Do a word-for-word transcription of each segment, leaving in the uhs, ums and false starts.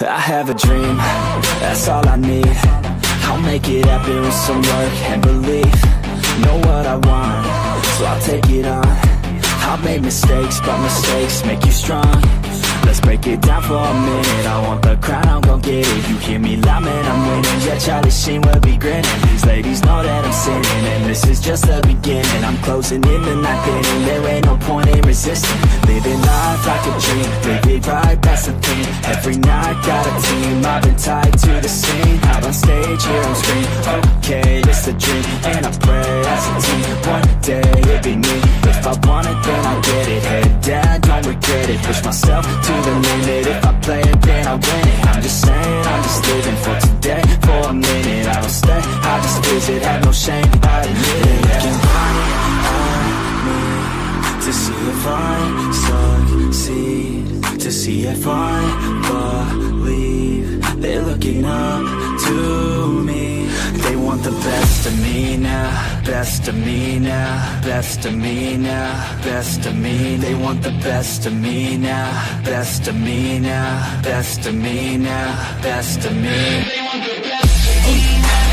I have a dream, that's all I need. I'll make it happen with some work and belief. Know what I want, so I'll take it on. I'll make mistakes, but mistakes make you strong. Let's break it down for a minute. I want the crown, I'm gon' get it. You hear me loud, man, I'm winning. Yeah, Charlie Sheen will be grinning. These ladies know that I'm sinning, and this is just the beginning. I'm closing in the ninth inning. There ain't no point in resisting. Living life like a dream, live it right, that's the thing. Every night, got a team, I've been tied to the scene. Out on stage, here on screen. Okay, it's a dream, and I pray as a team. One day, it'll be me. If I want it, then I'll get it. Head down, don't regret it. Push myself to the limit. If I play it, then I win it. I'm just saying, I'm just living for today. For a minute, I don't stay, I just visit. Have no shame, I admit it. Looking right at me to see if I succeed, to see if I believe. They're looking up to me. They want the best of me now, best of me now, best of me now, best of me. They want the best of me now, best of me now, best of me now, best of me. They want the best of me now.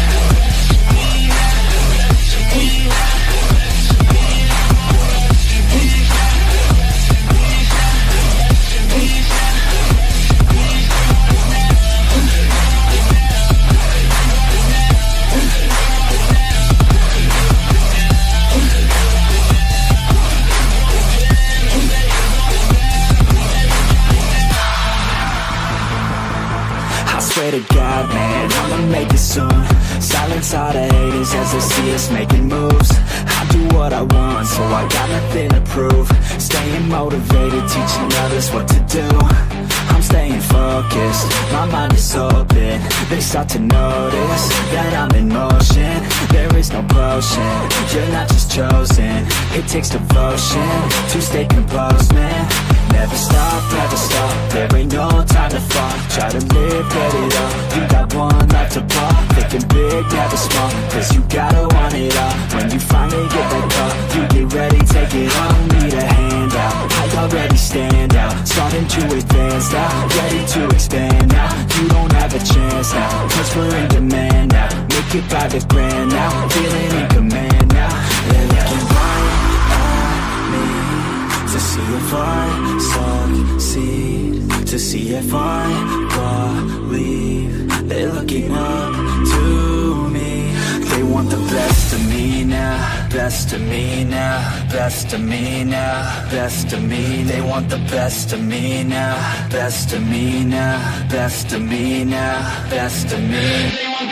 Swear to God, man, I'ma make it soon. Silence all the haters as they see us making moves. I do what I want, so I got nothing to prove. Staying motivated, teaching others what to do. I'm staying focused, my mind is open. They start to notice that I'm in motion. There is no potion, you're not just chosen. It takes devotion to stay composed, man. Never stop, never stop, there ain't no time to fall. Try to live, get it up, you got one life to pop. Thinking big, never small, cause you gotta want it all. When you finally get that call, you get ready, take it on. Need a hand out, I already stand out. Starting to advance now, ready to expand now. You don't have a chance now, cause we're in demand now. Make it by the grand now, feeling in command now. They're looking right at me to see if I succeed, to see if I believe. They're looking up to me. They want the best of me now, best of me now, best of me now, best of me. They want the best of me now, best of me now, best of me now, best of me.